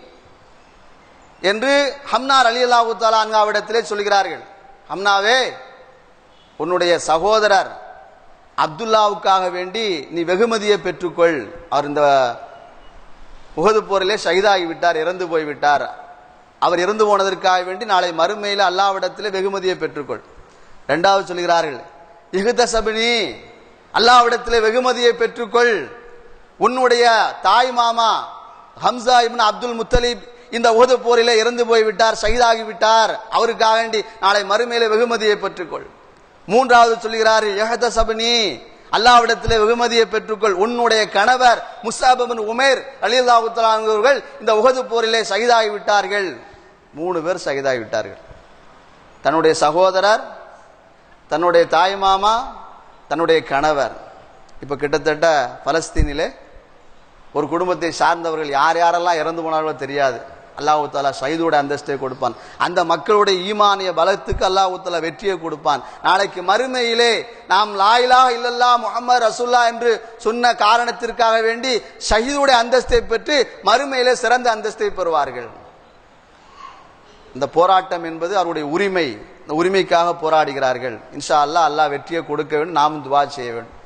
என்று ஹம்னா ரலியல்லாஹு தஆலா அன்ஹாவிடத்திலே சொல்கிறார்கள். ஹம்னாவே, உன்னுடைய சகோதரர் அப்துல்லாவுக்காக வேண்டி நீ வெகுமதியை பெற்றுக்கொள். அவர் இந்த உஹது போரிலே ஷஹீதாகி விட்டார், இறந்து போய்விட்டார். அவர் இறந்து போனதற்காக வேண்டி நாளை மறுமையில் அல்லாஹ்விடத்திலே வெகுமதியை பெற்றுக்கொள். இரண்டாவது சொல்கிறார்கள், இஹ்தஸபினி, அல்லாஹ்விடத்திலே வெகுமதியை பெற்றுக்கொள். உன்னுடைய தாய் மாமா ஹம்சா இப்னு அப்துல் முத்தலிப் இந்த உஹது போரிலே இறந்து போய்விட்டார், ஷஹீதாகி விட்டார். அவருக்காக வேண்டி நாளை மறுமையிலே வெகுமதியை பெற்றுக்கொள். மூன்றாவது சொல்கிறார், இஹ்தஸபினி, அல்லாஹ்விடத்திலே வெகுமதியை பெற்றுக்கொள். உன்னுடைய கணவர் முஸ்அப் இப்னு உமைர் ரலியல்லாஹு தஆலா அவர்கள் இந்த உஹது போரிலே ஷஹீதாகி விட்டார்கள். 3 பேர் ஷஹீதாகி விட்டார்கள். தன்னுடைய சகோதரர், தன்னுடைய தாய் மாமா, தன்னுடைய கணவர். இப்ப கிட்டத்தட்ட பலஸ்தீனிலே ஒரு குடும்பத்தை சார்ந்தவர்கள் யார் யாரெல்லாம் இறந்து போனார்களோ தெரியாது. அல்லாஹ் தஆலா ஷஹீதோட அந்தஸ்தை கொடுப்பான். அந்த மக்களுடைய ஈமானிய பலத்துக்கு அல்லாஹ் தஆலா வெற்றியை கொடுப்பான். நாளைக்கு மறுமையிலே நாம் லா இலாஹ இல்லல்லாஹ் முஹம்மது ரசூலுல்லாஹ் என்று சொன்ன காரணத்திற்காக வேண்டி ஷஹீதுடைய அந்தஸ்தை பெற்று மறுமையிலே சிறந்த அந்தஸ்தை பெறுவார்கள். இந்த போராட்டம் என்பது அவருடைய உரிமை. இந்த உரிமைக்காக போராடுகிறார்கள். இன்ஷா அல்லாஹ் அல்லாஹ் வெற்றியை கொடுக்க வேண்டும். நாமும் துஆ செய்ய வேண்டும்.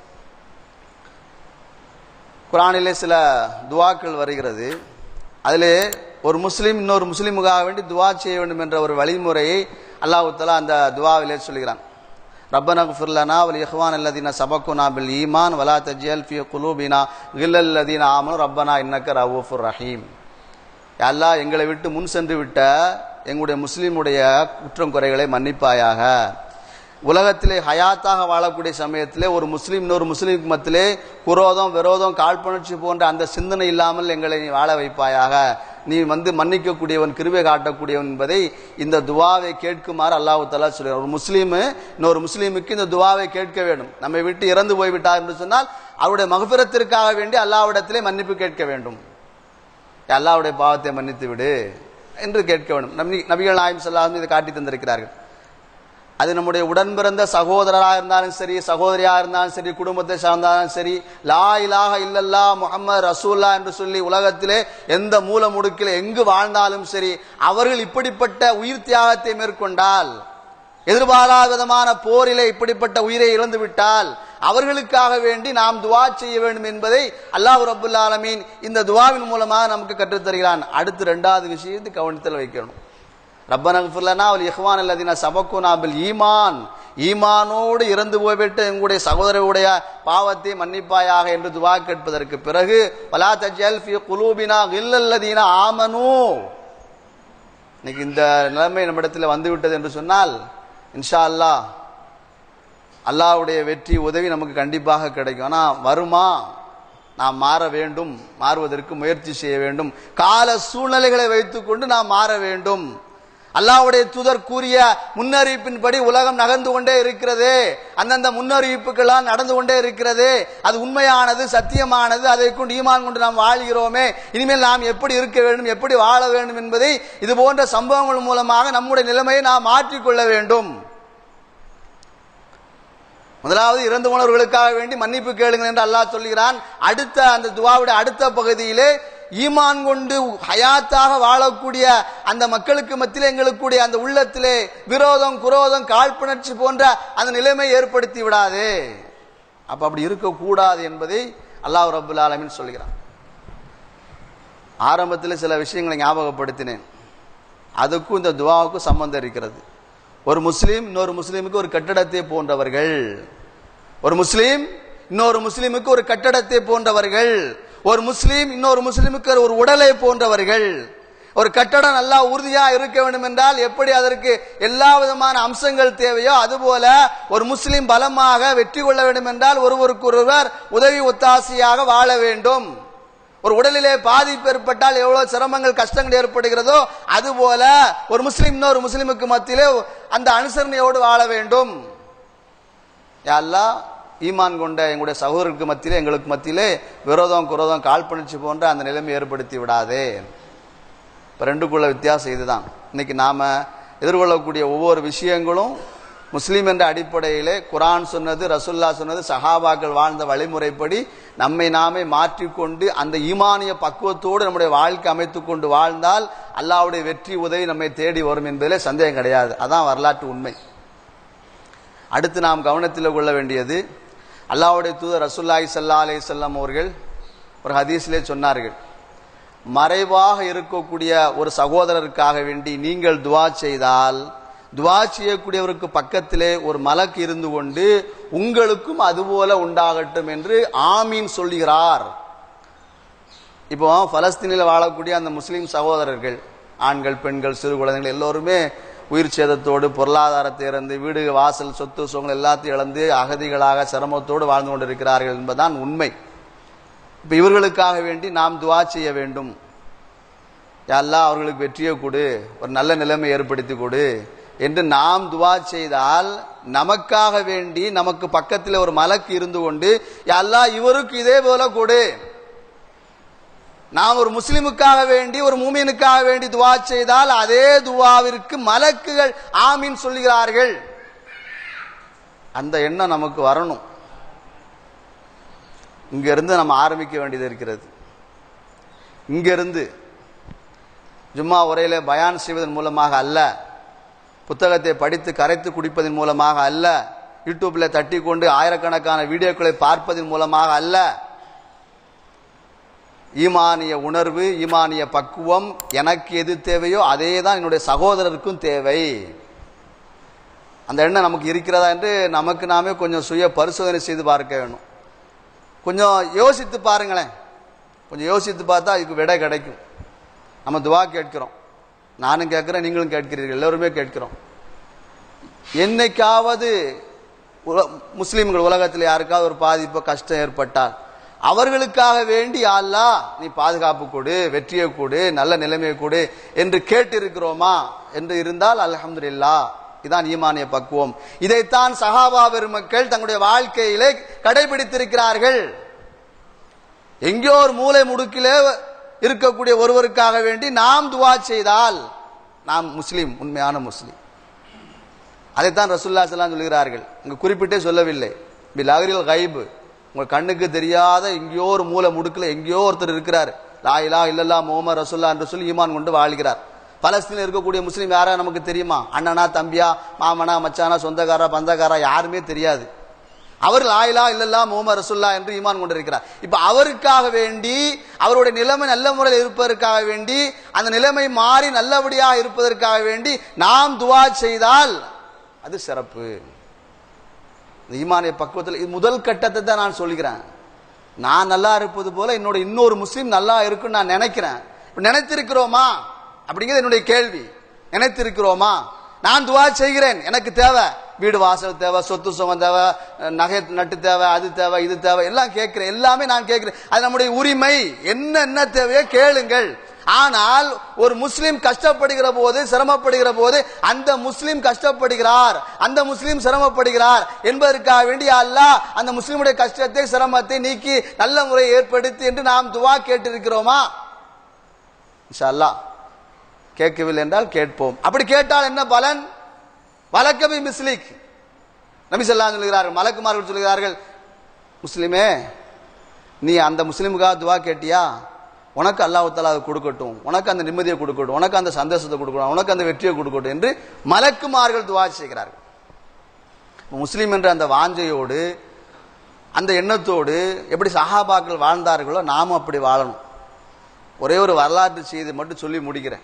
குர்ஆனிலே சில துஆக்கள் வருகிறது. அதிலே ஒரு முஸ்லீம் இன்னொரு முஸ்லீமுக்காக வேண்டி துஆ செய்ய வேண்டும் என்ற ஒரு வழிமுறையை அல்லாஹ் தஆலா அந்த துஆவிலே சொல்கிறான். ரப்பனா இக்ஃபிர் லனா வ லிஇஹ்வான அல்லதீன சபகுனா பில் ஈமான் வலா தஜ்அல் ஃபீ குலூபினா கில்லல் லதீன ஆமனு ரப்பனா இன்னக ரഊஃபுர் ரஹீம். யா அல்லாஹ், எங்களை விட்டு முன் சென்று விட்ட எங்களுடைய முஸ்லீமுடைய குற்றம் குறைகளை மன்னிப்பாயாக. உலகத்திலே ஹயாத்தாக வாழக்கூடிய சமயத்திலே ஒரு முஸ்லீம் இன்னொரு முஸ்லீமுக்கு மத்தியிலே குரோதம், விரோதம், காழ்ப்புணர்ச்சி போன்ற அந்த சிந்தனை இல்லாமல் எங்களை நீ வாழ வைப்பாயாக. நீ மன்னிக்கக்கூடியவன், கிருபை காட்டக்கூடியவன் என்பதை இந்த துவாவை கேட்குமாறு அல்லாஹ் தஆலா சொல்கிறார். ஒரு முஸ்லீம் இன்னொரு முஸ்லீமுக்கு இந்த துவாவை கேட்க வேண்டும். நம்மை விட்டு இறந்து போய்விட்டார் என்று சொன்னால் அவருடைய மக்ஃபிரத்திற்காக வேண்டி அல்லாஹ்விடத்திலே மன்னிப்பு கேட்க வேண்டும். அல்லாஹ்வுடைய பாவத்தை மன்னித்து விடு என்று கேட்க வேண்டும். நபிகள் நாயகம் ஸல்லல்லாஹு அலைஹி வஸல்லம் இதை காட்டி தந்திருக்கிறார்கள். அது நம்முடைய உடன் பிறந்த சகோதரராக இருந்தாலும் சரி, சகோதரியாக இருந்தாலும் சரி, குடும்பத்தை சார்ந்தாலும் சரி, லா இலாஹ இல்லல்லாஹ் முஹம்மது ரசூலுல்லாஹ் என்று சொல்லி உலகத்திலே எந்த மூல முடுக்கிலே எங்கு வாழ்ந்தாலும் சரி, அவர்கள் இப்படிப்பட்ட உயிர் தியாகத்தை மேற்கொண்டால், எதிர்பாராத விதமான போரிலே இப்படிப்பட்ட உயிரை இழந்து விட்டால் அவர்களுக்காக வேண்டி நாம் துஆ செய்ய வேண்டும் என்பதை அல்லாஹ் ரப்புல் ஆலமீன் இந்த துஆவின் மூலமாக நமக்கு கற்றுத் தருகிறான். அடுத்து 2வது விஷயத்தை கவனத்தில் வைக்கணும். ரப்பனா இக்ஃபிர் லனா வ லிஇஹ்வான அல்லதீன சபகுனா பில் ஈமான், ஈமானோடு இறந்து போய்விட்டு எங்களுடைய சகோதரருடைய பாவத்தை மன்னிப்பாயாக என்று துஆ கேட்பதற்கு பிறகு வலா தஜ்அல் ஃபீ குலூபினா கில்லல் லதீன ஆமனூ. இன்னைக்கு இந்த நிலைமை நம்மிடத்தில் வந்துவிட்டது என்று சொன்னால் இன்ஷா அல்லாஹ் அல்லாஹ்வுடைய வெற்றி உதவி நமக்கு கண்டிப்பாக கிடைக்கும். ஆனால் வருமா? நாம் மாற வேண்டும், மாறுவதற்கு முயற்சி செய்ய வேண்டும். கால சூழ்நிலைகளை வைத்துக்கொண்டு நாம் மாற வேண்டும். அல்லாஹ்வுடைய தூதர் கூறிய முன்னறிவிப்பின்படி உலகம் நகர்ந்து கொண்டே இருக்கிறது. அந்தந்த முன்னறிவிப்புகளால் நடந்து கொண்டே இருக்கிறது. அது உண்மையானது, சத்தியமானது. அதை கொண்டு ஈமான் கொண்டு நாம் வாழ்கிறோமே. இனிமேல் நாம் எப்படி இருக்க வேண்டும், எப்படி வாழ வேண்டும் என்பதை இது போன்ற சம்பவங்கள் மூலமாக நம்முடைய நிலைமையை நாம் மாற்றிக்கொள்ள வேண்டும். முதலாவது இறந்து போனவர்களுக்காக வேண்டி மன்னிப்பு கேளுங்கள் என்று அல்லாஹ் சொல்கிறான். அடுத்த அந்த துஆவுடைய அடுத்த பகுதியிலே ஈமான் கொண்டு ஹயாத்தாக வாழக்கூடிய அந்த மக்களுக்கு மத்தியிலே எங்களுக்குடைய அந்த உள்ளத்திலே விரோதம், குரோதம், காழ்ப்புணர்ச்சி போன்ற அந்த நிலைமை ஏற்படுத்தி விடாதே. அப்படி இருக்கக்கூடாது என்பதை அல்லாஹ் ரப்புல் ஆலமீன் சொல்கிறான். ஆரம்பத்தில் சில விஷயங்களை ஞாபகப்படுத்தினேன். அதுக்கும் இந்த துஆவுக்கும் சம்பந்தம் இருக்கிறது. ஒரு முஸ்லீம் இன்னொரு முஸ்லீமுக்கு ஒரு கட்டடத்தை போன்றவர்கள். ஒரு முஸ்லீம் இன்னொரு முஸ்லீமுக்கு ஒரு கட்டடத்தை போன்றவர்கள். ஒரு முஸ்லீம் இன்னொரு முஸ்லீமுக்கு ஒரு உடலை போன்றவர்கள். ஒரு கட்டடம் நல்லா உறுதியா இருக்க வேண்டும் என்றால் எப்படி அதற்கு எல்லா விதமான அம்சங்கள் தேவையோ அதுபோல ஒரு முஸ்லீம் பலமாக வெற்றி கொள்ள வேண்டும் என்றால் ஒருவருக்கொருவர் உதவி ஒத்தாசையாக வாழ வேண்டும். ஒரு உடலிலே பாதிப்பு ஏற்பட்டால் எவ்வளவு சிரமங்கள், கஷ்டங்கள் ஏற்படுகிறதோ அதுபோல ஒரு முஸ்லீம் இன்னொரு முஸ்லீமுக்கு மத்தியிலே அந்த அனுசரணையோடு வாழ வேண்டும். யா அல்லாஹ், ஈமான் கொண்ட எங்களுடைய சகோதரருக்கு மத்தியிலே எங்களுக்கு மத்தியிலே விரோதம், குரோதம், காழ்ப்புணர்ச்சி போன்ற அந்த நிலைமை ஏற்படுத்தி விடாதே. இப்போ ரெண்டுக்குள்ள வித்தியாசம் இதுதான். இன்னைக்கு நாம எதிர்கொள்ளக்கூடிய ஒவ்வொரு விஷயங்களும் முஸ்லீம் என்ற அடிப்படையிலே குர்ஆன் சொன்னது, ரசூலுல்லாஹ் சொன்னது, சஹாபாக்கள் வாழ்ந்த வழிமுறைப்படி நம்மை நாமே மாற்றிக்கொண்டு அந்த ஈமானிய பக்குவத்தோடு நம்முடைய வாழ்க்கை அமைத்து கொண்டு வாழ்ந்தால் அல்லாஹ்வுடைய வெற்றி உதவி நம்மை தேடி வரும் என்பதிலே சந்தேகம் கிடையாது. அதான் வரலாற்று உண்மை. அடுத்து நாம் கவனத்தில் கொள்ள வேண்டியது, அல்லாஹ்வுடைய தூதர் ரசூலுல்லாஹி ஸல்லல்லாஹு அலைஹி வஸல்லம் அவர்கள் ஒரு ஹதீஸிலே சொன்னார்கள், மறைவாக இருக்கக்கூடிய ஒரு சகோதரருக்காக வேண்டி நீங்கள் துஆ செய்தால் துஆ செய்யக்கூடியவருக்கு பக்கத்திலே ஒரு மலக்கு இருந்து கொண்டு உங்களுக்கும் அதுபோல உண்டாகட்டும் என்று ஆமீன் சொல்லுகிறார். இப்போ பலஸ்தீனில் வாழக்கூடிய அந்த முஸ்லீம் சகோதரர்கள், ஆண்கள், பெண்கள், சிறு குழந்தைகள் எல்லோருமே உயிர் சேதத்தோடு, பொருளாதாரத்தை இழந்து, வீடு வாசல், சொத்து சுகங்கள் எல்லாத்தையும் இழந்து அகதிகளாக சிரமத்தோடு வாழ்ந்து கொண்டிருக்கிறார்கள் என்பதுதான் உண்மை. இப்போ இவர்களுக்காக வேண்டி நாம் துஆ செய்ய வேண்டும். யா அல்லாஹ் அவர்களுக்கு வெற்றியை கொடு, ஒரு நல்ல நிலைமை ஏற்படுத்தி கொடு என்று நாம் துஆ செய்தால், நமக்காக வேண்டி நமக்கு பக்கத்தில் ஒரு மலக்கு இருந்து கொண்டு யா அல்லாஹ் இவருக்கு இதே போல கொடு. நாம் ஒரு முஸ்லிமுக்காக வேண்டி, ஒரு மூமினுக்காக வேண்டி துஆ செய்தால் அதே துஆவிற்கு மலக்குகள் ஆமீன் சொல்லுகிறார்கள். அந்த எண்ணம் நமக்கு வரணும். இங்கிருந்து நம்ம ஆரம்பிக்க வேண்டியது இருக்கிறது. இங்கிருந்து ஜும்மா உரையில பயான் செய்வதன் மூலமாக அல்ல, புத்தகத்தை படித்து கரைத்து குடிப்பதன் மூலமாக அல்ல, யூடியூப்ல தட்டி கொண்டு ஆயிரக்கணக்கான வீடியோக்களை பார்ப்பதன் மூலமாக அல்ல. ஈமானிய உணர்வு, ஈமானிய பக்குவம் எனக்கு எது தேவையோ அதே தான் என்னுடைய சகோதரருக்கும் தேவை. அந்த எண்ணம் நமக்கு இருக்கிறதா என்று நமக்கு நாமே கொஞ்சம் சுய பரிசோதனை செய்து பார்க்க வேணும். கொஞ்சம் யோசித்து பாருங்களேன். கொஞ்சம் யோசித்து பார்த்தா அதுக்கு விடை கிடைக்கும். நம்ம துஆ கேட்கிறோம், நானும் கேட்கிறேன், நீங்களும் கேட்கிறீர்கள், எல்லோருமே கேட்கிறோம். என்னைக்காவது முஸ்லீம்கள் உலகத்தில் யாருக்காவது ஒரு பாதிப்பு, கஷ்டம் ஏற்பட்டால் அவர்களுக்காக வேண்டி யா அல்லாஹ் நீ பாதுகாப்பு கொடு, வெற்றியை கொடு, நல்ல நிலைமையை கொடு என்று கேட்டிருக்கிறோமா என்று இருந்தால் அல்ஹம்துலில்லாஹ், இதான் ஈமானிய பக்குவம். இதைத்தான் சஹாபா பெருமக்கள் தங்களுடைய வாழ்க்கையிலே கடைபிடித்திருக்கிறார்கள். எங்கேயோ ஒரு மூலை முடுக்கிலே இருக்கக்கூடிய ஒருவருக்காக வேண்டி நாம் துஆ செய்தால் நாம் முஸ்லீம், உண்மையான முஸ்லீம். அதைத்தான் ரசூலுல்லாஹி ஸல்லல்லாஹு அலைஹி வஸல்லம் சொல்கிறார்கள். இங்கு குறிப்பிட்டே சொல்லவில்லை, பிலாகிரில் கைப், உங்கள் கண்ணுக்கு தெரியாத எங்கேயோ ஒரு மூலை முடுக்கில் எங்கேயோ ஒருத்தர் இருக்கிறார், லா இலாஹ இல்லல்லாஹ் முஹம்மது ரசூலுல்லாஹ் என்று சொல்லி ஈமான் கொண்டு வாழ்கிறார். பலஸ்தீனில் இருக்கக்கூடிய முஸ்லீம் யாரா நமக்கு தெரியுமா? அண்ணனா, தம்பியா, மாமனா, மச்சானா, சொந்தக்காரா, பந்தக்காரா, யாருமே தெரியாது. அவர் லா இலாஹ இல்லல்லாஹ் முஹம்மது ரசூலுல்லாஹ் என்று ஈமான் கொண்டிருக்கிறார். இப்ப அவருக்காக வேண்டி, அவருடைய நிலைமை நல்ல முறையில் இருப்பதற்காக வேண்டி, அந்த நிலைமை மாறி நல்லபடியாக இருப்பதற்காக வேண்டி நாம் துஆ செய்தால் அது சிறப்பு. ஈமானிய பக்குவத்தில் இது முதல் கட்டத்தை தான் நான் சொல்கிறேன். நான் நல்லா இருப்பது போல என்னோட இன்னொரு முஸ்லீம் நல்லா இருக்குன்னு நான் நினைக்கிறேன். நினைத்திருக்கிறோமா அப்படிங்கிறது என்னுடைய கேள்வி. நினைத்திருக்கிறோமா? நான் துஆ செய்கிறேன், எனக்கு தேவை, வீடு வாசல் தேவை, சொத்து சுகம் தேவை, நகை நட்டு தேவை, அது தேவை, இது தேவை, எல்லாம் கேட்கிறேன், எல்லாமே நான் கேட்கிறேன். அது நம்முடைய உரிமை. என்ன தேவையோ கேளுங்கள். ஆனால் ஒரு முஸ்லீம் கஷ்டப்படுகிற போது, சிரமப்படுகிற போது, அந்த முஸ்லீம் கஷ்டப்படுகிறார், அந்த முஸ்லீம் சிரமப்படுகிறார் என்பதற்காக வேண்டிய அல்லாஹ் அந்த முஸ்லீமுடைய கஷ்டத்தை, சிரமத்தை நீக்கி நல்ல முறையை ஏற்படுத்தி என்று நாம் துஆ கேட்டிருக்கிறோமா? இன்ஷா அல்லாஹ் கேட்கவில்லை என்றால் கேட்போம். அப்படி கேட்டால் என்ன பலன்? வலக்கபி மிஸ்லிக். நபி ஸல்லல்லாஹு அலைஹி சொல்கிறார்கள், மலக்குமார்கள் சொல்கிறார்கள், முஸ்லிமே நீ அந்த முஸ்லிமுக்காக துஆ கேட்டியா, உனக்கு அல்லாஹ் தஆலா அதை கொடுக்கட்டும், உனக்கு அந்த நிம்மதியை கொடுக்கட்டும், உனக்கு அந்த சந்தோஷத்தை கொடுக்கட்டும், உனக்கு அந்த வெற்றியை கொடுக்கட்டும் என்று மலக்குமார்கள் துஆ செய்கிறார்கள். முஸ்லீம் என்ற அந்த வாஞ்சையோடு, அந்த எண்ணத்தோடு எப்படி சஹாபாக்கள் வாழ்ந்தார்களோ நாமும் அப்படி வாழணும். ஒரே ஒரு வரலாற்று செய்தி மட்டும் சொல்லி முடிக்கிறேன்.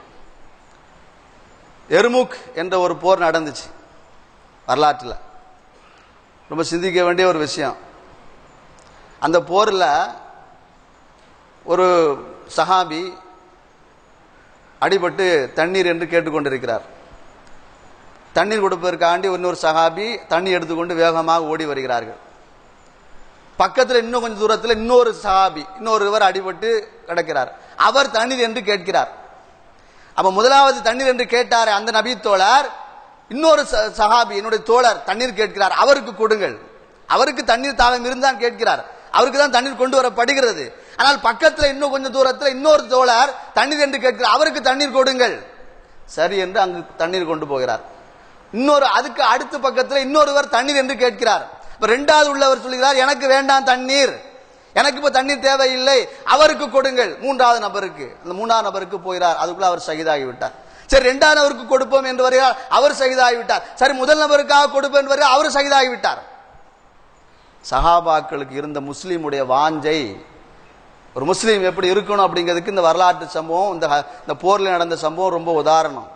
எர்முக் என்ற ஒரு போர் நடந்துச்சு வரலாற்றில். ரொம்ப சிந்திக்க வேண்டிய ஒரு விஷயம். அந்த போரில் ஒரு சஹாபி அடிபட்டு தண்ணீர் என்று கேட்டுக்கொண்டிருக்கிறார். தண்ணீர் கொடுப்பதற்காண்டி இன்னொரு சஹாபி தண்ணி எடுத்துக்கொண்டு வேகமாக ஓடி வருகிறார்கள். பக்கத்தில் இன்னும் கொஞ்சம் தூரத்தில் இன்னொரு சஹாபி, இன்னொருவர் அடிபட்டு கிடக்கிறார். அவர் தண்ணீர் என்று கேட்கிறார். அப்ப முதலாவது தண்ணீர் என்று கேட்டார் அந்த நபி தோழர், இன்னொரு சஹாபி, என்னுடைய தோழர் தண்ணீர் கேட்கிறார், அவருக்கு கொடுங்கள். அவருக்கு தண்ணீர் தாகம் இருந்தான் கேட்கிறார், அவருக்கு தான் தண்ணீர் கொண்டு வரப்படுகிறது. ஆனால் பக்கத்தில் இன்னும் கொஞ்சம் தூரத்தில் இன்னொரு தோழர் தண்ணீர் என்று கேட்கிறார், அவருக்கு தண்ணீர் கொடுங்கள். சரி என்று அங்கு தண்ணீர் கொண்டு போகிறார். இன்னொரு அதுக்கு அடுத்த பக்கத்தில் இன்னொருவர் தண்ணீர் என்று கேட்கிறார். இப்ப இரண்டாவது உள்ளவர் சொல்கிறார், எனக்கு வேண்டாம் தண்ணீர், எனக்கு இப்ப தண்ணீர் தேவையில்லை, அவருக்கு கொடுங்கள். மூன்றாவது நபருக்கு, அந்த மூன்றாவது நபருக்கு போகிறார். அதுக்குள்ள அவர் ஷஹீதாகி விட்டார். சரி, இரண்டாவது நபருக்கு கொடுப்போம் என்று வருகிறார், அவர் ஷஹீதாகி விட்டார். சரி, முதல் நபருக்காக கொடுப்போம் என்று வருகிறார், அவர் ஷஹீதாகி விட்டார். சஹாபாக்களுக்கு இருந்த முஸ்லீமுடைய வாஞ்சை, ஒரு முஸ்லீம் எப்படி இருக்கணும் அப்படிங்கிறதுக்கு இந்த வரலாற்று சம்பவம், இந்த போரில் நடந்த சம்பவம் ரொம்ப உதாரணம்.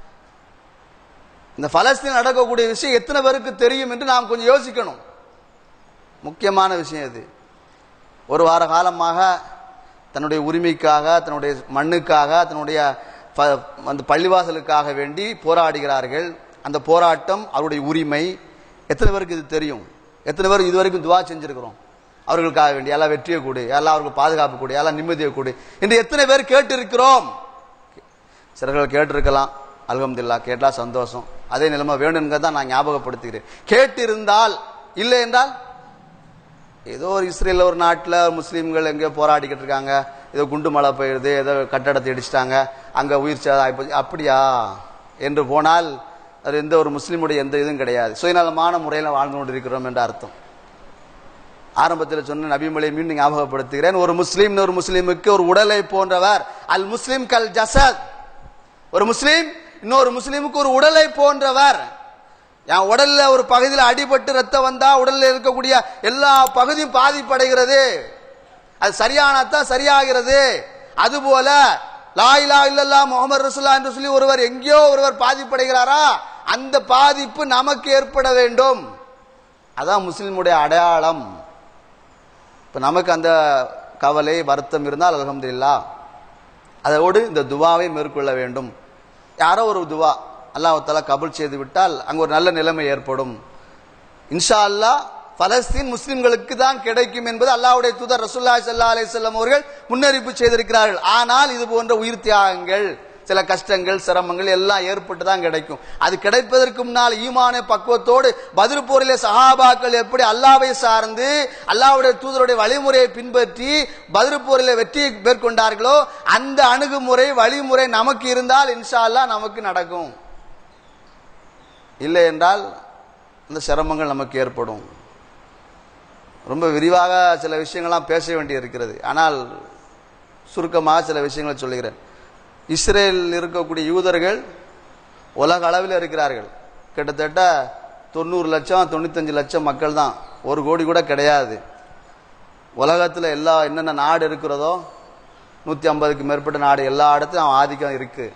இந்த பலஸ்தீன் நடக்கக்கூடிய விஷயம் எத்தனை பேருக்கு தெரியும் என்று நாம் கொஞ்சம் யோசிக்கணும். முக்கியமான விஷயம் இது. ஒரு வார காலமாக தன்னுடைய உரிமைக்காக, தன்னுடைய மண்ணுக்காக, தன்னுடைய அந்த பள்ளிவாசலுக்காக வேண்டி போராடுகிறார்கள். அந்த போராட்டம் அவருடைய உரிமை. எத்தனை பேருக்கு இது தெரியும்? எத்தனை பேர் இதுவரைக்கும் துவா செஞ்சிருக்கிறோம்? அவர்களுக்காக வேண்டி எல்லாம் வெற்றியை கூடு, எல்லாம் அவர்களுக்கு பாதுகாப்பு கூடு, எல்லாம் நிம்மதியை கூடு என்று எத்தனை பேர் கேட்டிருக்கிறோம்? சிலர்கள் கேட்டிருக்கலாம், அல்ஹம்துலில்லாஹ், கேட்டா சந்தோஷம். அதே நிலைமை வேணுங்க தான் நான் ஞாபகப்படுத்துகிறேன். கேட்டிருந்தால், இல்லை என்றால் ஏதோ ஒரு இஸ்ரேல் ஒரு நாட்டில் முஸ்லீம்கள் எங்கேயோ போராடிக்கிட்டு இருக்காங்க, ஏதோ குண்டு மழை பெய்யுது, ஏதோ கட்டடத்தை இடிச்சிட்டாங்க, அங்கே உயிர் சேதம் அப்படியா என்று போனால் அது எந்த ஒரு முஸ்லீமுடைய எந்த இதுவும் கிடையாது. சுயநலமான முறையில் வாழ்ந்து கொண்டிருக்கிறோம் என்ற அர்த்தம். ஆரம்பத்தில் சொன்ன நபிமொழியை மீண்டும் ஞாபகப்படுத்துகிறேன். ஒரு முஸ்லீம் ஒரு முஸ்லீமுக்கு ஒரு உடலை போன்றவர். அல் முஸ்லிம் கல் ஜசத். ஒரு முஸ்லீம் இன்னொரு முஸ்லீமுக்கு ஒரு உடலை போன்றவர். என் உடல்ல ஒரு பகுதியில் அடிபட்டு ரத்தம் வந்தா உடல்ல இருக்கக்கூடிய எல்லா பகுதியும் பாதிப்படைகிறது. அது சரியானதான் சரியாகிறது. அதுபோல லா இலாஹ இல்லல்லாஹ் முஹம்மது ரசூலுல்லாஹ் என்று சொல்லி ஒருவர் எங்கேயோ ஒருவர் பாதிப்படைகிறாரா, அந்த பாதிப்பு நமக்கு ஏற்பட வேண்டும். அதான் முஸ்லிமுடைய அடையாளம். இப்ப நமக்கு அந்த கவலை வருத்தம் இருந்தால் அல்ஹம்துலில்லாஹ், அதோடு இந்த துவாவை மேற்கொள்ள வேண்டும். யாரோ ஒரு துவா அல்லாஹ் தஆலா கபூல் செய்து விட்டால் அங்க ஒரு நல்ல நிலைமை ஏற்படும். இன்ஷா அல்லாஹ் பலஸ்தீன் முஸ்லிம்களுக்கு தான் கிடைக்கும் என்பது அல்லாஹ்வுடைய தூதர் ரசூலுல்லாஹி ஸல்லல்லாஹு அலைஹி வஸல்லம் அவர்கள் முன்னறிவிப்பு செய்திருக்கிறார்கள். ஆனால் இது போன்ற உயிர் தியாகங்கள், சில கஷ்டங்கள், சிரமங்கள் எல்லாம் ஏற்பட்டு தான் கிடைக்கும். அது கிடைப்பதற்கு முன்னால் ஈமான பக்குவத்தோடு பத்ர் போரிலே சஹாபாக்கள் எப்படி அல்லாஹ்வை சார்ந்து அல்லாஹ்வுடைய தூதருடைய வழிமுறையை பின்பற்றி பத்ர் போரிலே வெற்றி மேற்கொண்டார்களோ அந்த அணுகுமுறை வழிமுறை நமக்கு இருந்தால் இன்ஷா அல்லாஹ் நமக்கு நடக்கும். இல்லை என்றால் அந்த சிரமங்கள் நமக்கு ஏற்படும். ரொம்ப விரிவாக சில விஷயங்கள்லாம் பேச வேண்டி இருக்கிறது. ஆனால் சுருக்கமாக சில விஷயங்களை சொல்லுகிறேன். இஸ்ரேல் இருக்கக்கூடிய யூதர்கள் உலக அளவில் இருக்கிறார்கள். கிட்டத்தட்ட 90 லட்சம் 95 லட்சம் மக்கள் தான், 1 கோடி கூட கிடையாது. உலகத்தில் எல்லா என்னென்ன நாடு இருக்கிறதோ 150க்கு மேற்பட்ட நாடு, எல்லா இடத்துலையும் ஆதிக்கம் இருக்கு.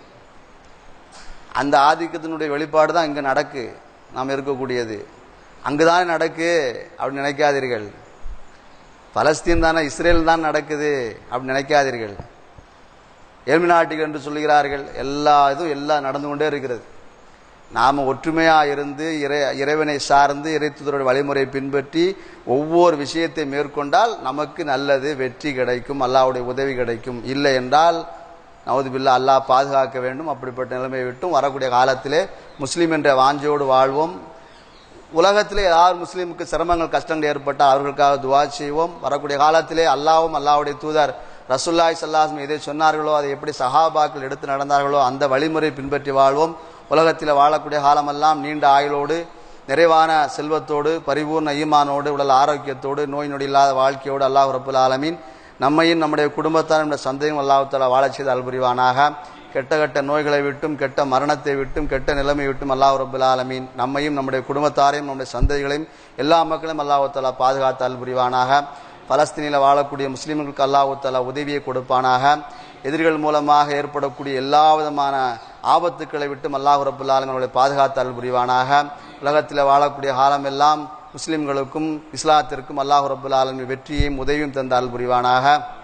அந்த ஆதிக்கத்தினுடைய வெளிப்பாடு தான் இங்கே நடக்கு. நாம் இருக்கக்கூடியது அங்குதானே நடக்கு அப்படின்னு நினைக்காதீர்கள். பலஸ்தீன் தானே, இஸ்ரேல் தான் நடக்குது அப்படின்னு நினைக்காதீர்கள். எல்மினாட்டிகள் என்று சொல்லுகிறார்கள். எல்லா இதுவும் எல்லாம் நடந்து கொண்டே இருக்கிறது. நாம் ஒற்றுமையாக இருந்து இறைவனை சார்ந்து இறை தூதருடைய வழிமுறையை பின்பற்றி ஒவ்வொரு விஷயத்தை மேற்கொண்டால் நமக்கு நல்லது, வெற்றி கிடைக்கும், அல்லாஹ்வுடைய உதவி கிடைக்கும். இல்லை என்றால் நவுதுபில்லா, அல்லாஹ் பாதுகாக்க வேண்டும். அப்படிப்பட்ட நிலைமையை விட்டும் வரக்கூடிய காலத்திலே முஸ்லீம் என்ற வாஞ்சையோடு வாழ்வோம். உலகத்திலே யார் முஸ்லீமுக்கு சிரமங்கள் கஷ்டங்கள் ஏற்பட்டால் அவர்களுக்காக துவா செய்வோம். வரக்கூடிய காலத்திலே அல்லாஹ்வும் அல்லாஹ்வுடைய தூதர் ரசூலுல்லாஹி ஸல்லல்லாஹு அலைஹி வஸல்லம் எதை சொன்னார்களோ அதை எப்படி சஹாபாக்கள் எடுத்து நடந்தார்களோ அந்த வழிமுறை பின்பற்றி வாழ்வோம். உலகத்தில் வாழக்கூடிய காலமெல்லாம் நீண்ட ஆயுளோடு, நிறைவான செல்வத்தோடு, பரிபூர்ண ஈமானோடு, உடல் ஆரோக்கியத்தோடு, நோய் நொடி இல்லாத வாழ்க்கையோடு அல்லாஹ் ரப்புல் ஆலமீன் நம்மையும் நம்முடைய குடும்பத்தார் நம்முடைய சந்தையும் அல்லாஹ் தஆலா வாழச் செய்து அல்புரிவானாக. கெட்ட நோய்களை விட்டும், கெட்ட மரணத்தை விட்டும், கெட்ட நிலைமை விட்டும் அல்லாஹ் ரப்புல் ஆலமீன் நம்மையும் நம்முடைய குடும்பத்தாரையும் நம்முடைய சந்தைகளையும் எல்லா மக்களையும் அல்லாஹ் தஆலா பாதுகாத்து அல்புரிவானாக. பலஸ்தீனில் வாழக்கூடிய முஸ்லீம்களுக்கு அல்லாஹ் தஆலா உதவியை கொடுப்பானாக. எதிரிகள் மூலமாக ஏற்படக்கூடிய எல்லா விதமான ஆபத்துக்களை விட்டும் அல்லாஹ் ரப்புல் ஆலமீன் அவர்களை பாதுகாத்து அல்புரிவானாக. உலகத்தில் வாழக்கூடிய காலமெல்லாம் முஸ்லிம்களுக்கும் இஸ்லாத்திற்கும் அல்லாஹ் ரப்புல் ஆலமீன் வெற்றியையும் உதவியும் தந்த அல்புரிவானாக.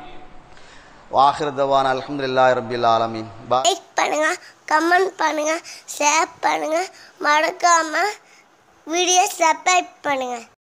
வாஹிர் தவானா அல்ஹம்துலில்லாஹி ரப்பில் ஆலமீன். லைக் பண்ணுங்க, கமெண்ட் பண்ணுங்க, ஷேர் பண்ணுங்க, மறக்காம வீடியோ சப்ஸ்கிரைப் பண்ணுங்க.